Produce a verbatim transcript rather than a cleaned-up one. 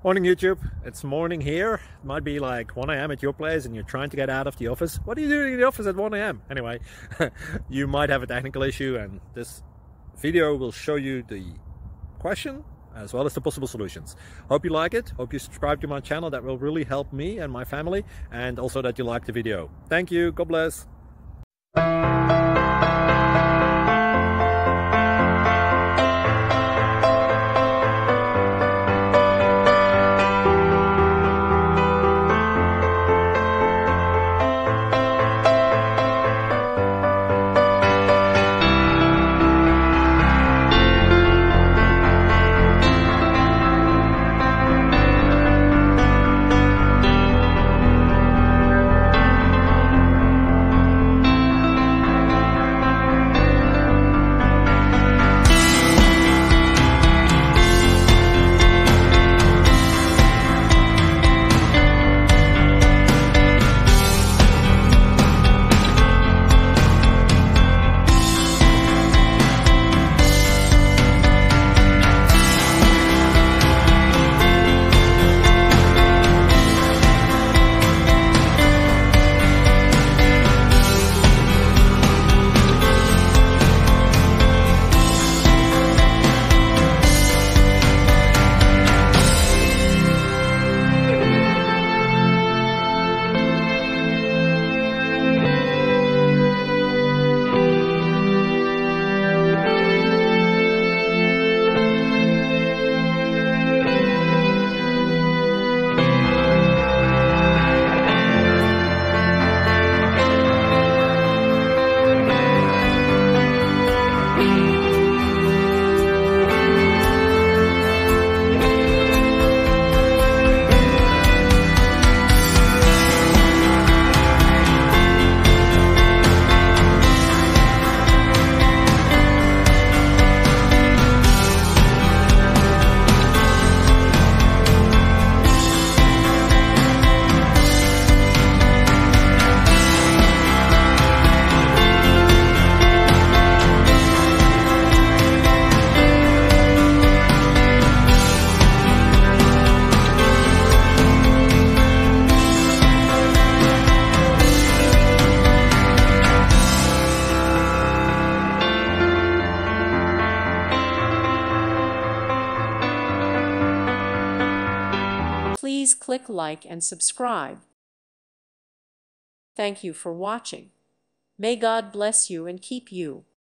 Morning YouTube, it's morning here. It might be like one A M at your place and you're trying to get out of the office. What are you doing in the office at one A M? Anyway, you might have a technical issue and this video will show you the question as well as the possible solutions. Hope you like it, hope you subscribe to my channel. That will really help me and my family, and also that you like the video. Thank you, God bless. Please click like and subscribe. Thank you for watching. May God bless you and keep you.